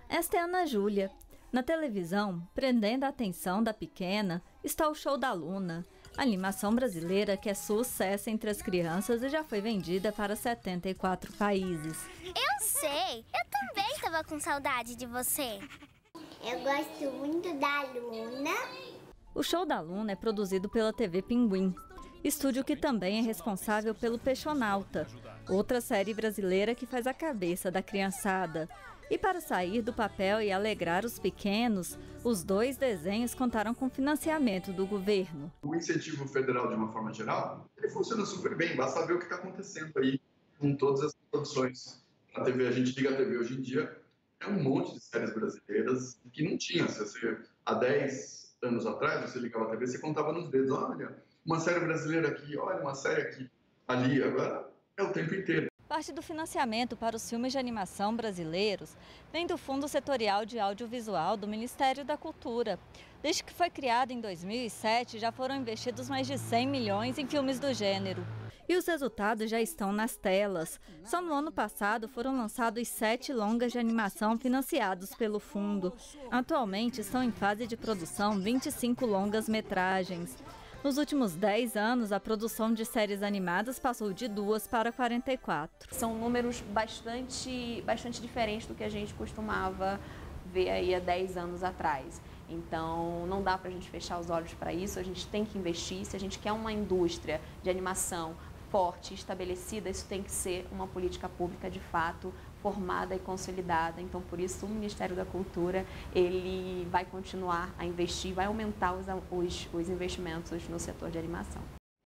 Esta é Ana Júlia. Na televisão, prendendo a atenção da pequena, está o Show da Luna, a animação brasileira que é sucesso entre as crianças e já foi vendida para 74 países. Eu sei! Eu também estava com saudade de você. Eu gosto muito da Luna. O Show da Luna é produzido pela TV Pinguim, estúdio que também é responsável pelo Peixonauta, outra série brasileira que faz a cabeça da criançada. E para sair do papel e alegrar os pequenos, os dois desenhos contaram com financiamento do governo. O incentivo federal, de uma forma geral, ele funciona super bem, basta ver o que está acontecendo aí com todas as produções. A TV, a gente liga a TV hoje em dia, é um monte de séries brasileiras que não tinha. Se você, há 10 anos atrás, você ligava a TV, você contava nos dedos, olha, uma série brasileira aqui, olha, uma série aqui, ali, agora é o tempo inteiro. Parte do financiamento para os filmes de animação brasileiros vem do Fundo Setorial de Audiovisual do Ministério da Cultura. Desde que foi criado em 2007, já foram investidos mais de 100 milhões em filmes do gênero. E os resultados já estão nas telas. Só no ano passado foram lançados 7 longas de animação financiados pelo fundo. Atualmente estão em fase de produção 25 longas-metragens. Nos últimos 10 anos, a produção de séries animadas passou de 2 para 44. São números bastante diferentes do que a gente costumava ver aí há 10 anos atrás. Então, não dá para a gente fechar os olhos para isso, a gente tem que investir. Se a gente quer uma indústria de animação forte, estabelecida, isso tem que ser uma política pública de fato, formada e consolidada. Então, por isso, o Ministério da Cultura, ele vai continuar a investir, vai aumentar os investimentos no setor de animação.